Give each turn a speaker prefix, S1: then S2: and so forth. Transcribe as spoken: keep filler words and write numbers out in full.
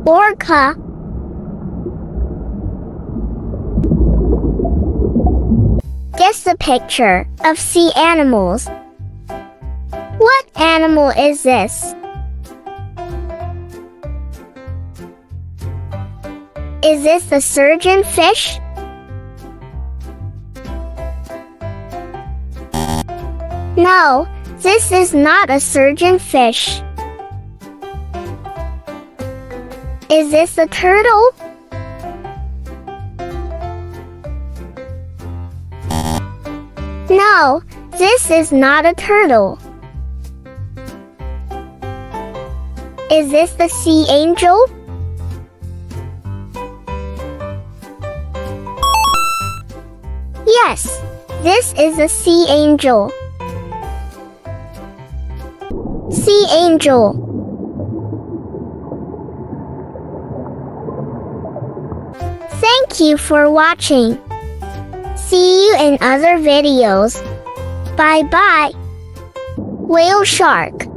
S1: Orca. Guess the picture of sea animals. What animal is this? Is this the surgeon fish? No, this is not a surgeon fish. Is this a turtle? No, this is not a turtle. Is this the sea angel? Yes, this is a sea angel. Sea angel. Thank you for watching. See you in other videos. Bye bye. Whale shark.